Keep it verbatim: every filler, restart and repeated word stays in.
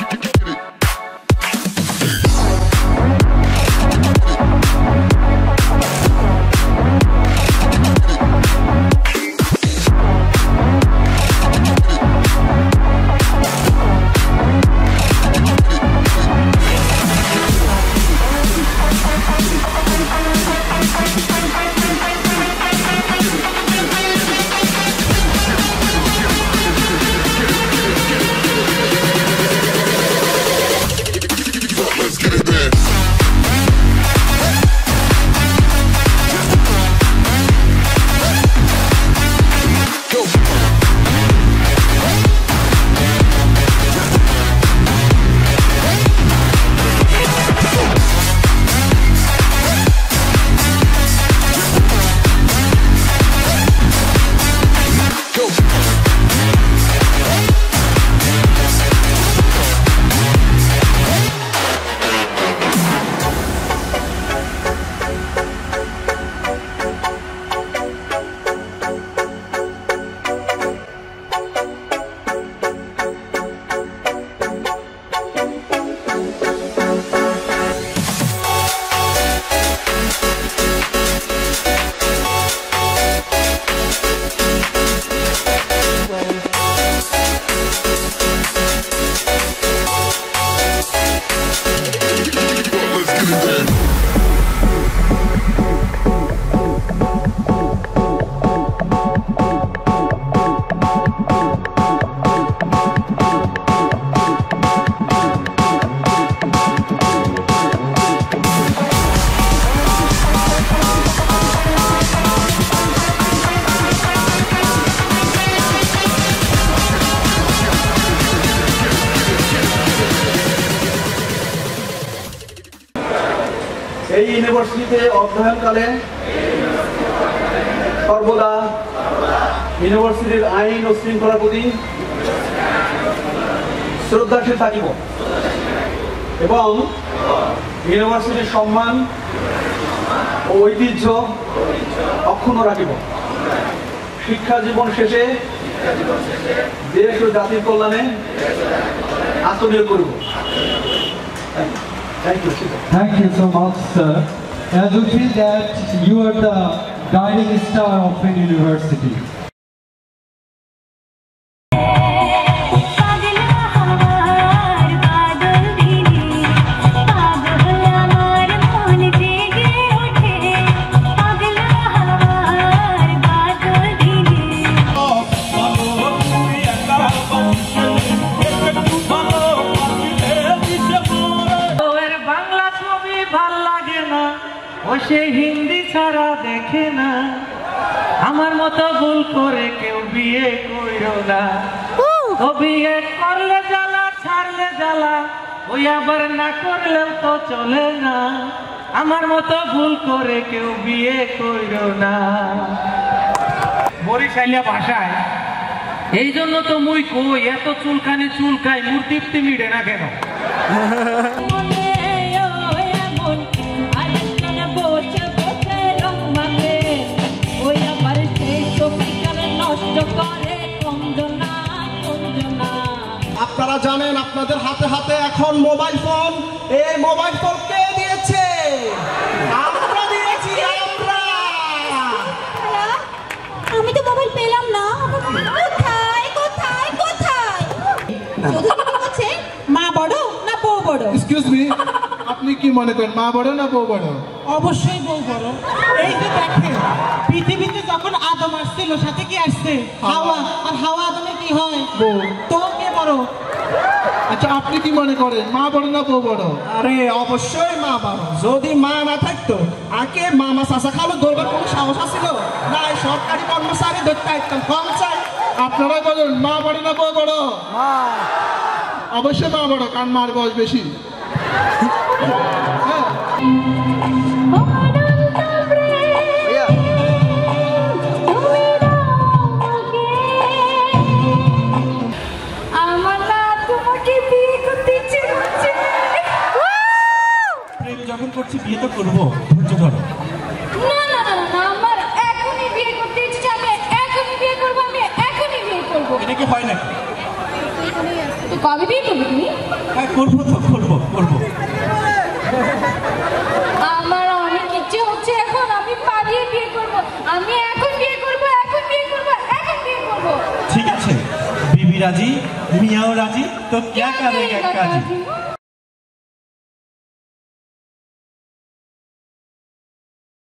এই ইউনিভার্সিটিতে অধ্যয়নকালে সর্বদা ইউনিভার্সিটির আইন ও শৃঙ্খলার প্রতি শ্রদ্ধাশীল থাকিব এবং ইউনিভার্সিটির সম্মান ও ঐতিহ্য অক্ষুণ্ণ রাখিব। শিক্ষা জীবন শেষে দেশ ও জাতির কল্যাণে আত্মনিয়োগ করব। Thank you. Thank you so much, sir. As we feel that you are the guiding star of an university. সে হিন্দি ছাড়া দেখে না, আমার মতো ভুল করে কেউ বিয়ে কইরো না। ও বিয়ে করলে জ্বালা, ছাড়লে জ্বালা, ওই আবার না করলেও তো চলে না। আমার মতো ভুল করে কেউ বিয়ে কইরো না। বরিশালিয়া ভাষায় এই জন্য তো মুই কই, এত চুলকানি চুলকাই মূর্তি মিটে না কেন? আপনারা জানেন আপনাদের হাতে হাতে এখন মোবাইল ফোন। এই মোবাইল ফোন কে দিয়েছে? আমরা দিয়েছি। আমরা আমি তো মোবাইল পেলাম না। কোথায় কোথায় কোথায়? হচ্ছে মা বড় না বউ বড়? এক্সকিউজ মি, আপনি কি মনে করেন মা বড় না বউ বড়? অবশ্যই বউ বড়। এই যে দেখেন, পৃথিবীতে যখন আদম আসছিল সাথে কি আসছে? হাওয়া। আর হাওয়া আদমের কি হয়? বউ। তো কে বড়? আচ্ছা, আপনি কি মনে করেন মা বড় না বউ বড়? আরে অবশ্যই মা বড়। যদি মা না থাকতো আগে মামা চাচা খালো দৌড়বার কোনো সাহস ছিল না? সরকারি কর্মচারী ধরতে একদম কম চাই। আপনারাই বলুন মা বড় না বউ বড়? মা। অবশ্যই মা বড়, কারণ মার বয়স বেশি। যখন করছি বিয়ে তো করবো, ধৈর্য ধরো। না না না না, আমার এখনই বিয়ে করতে ইচ্ছে, আমি এখনই বিয়ে করবো, আমি এখনই বিয়ে করবো। এটা কি হয় না? এখানেই আছে। তো কবে বিয়ে করবে তুমি? হ্যাঁ করবো তো করবো করবো আমার অনেক ইচ্ছে হচ্ছে এখন আমি পালিয়ে বিয়ে করব। আমি এখন বিয়ে করব, এখন বিয়ে করব, এখন বিয়ে করব। ঠিক আছে, বিবি রাজি, মিয়াও রাজি, তো क्या करेगा काजी।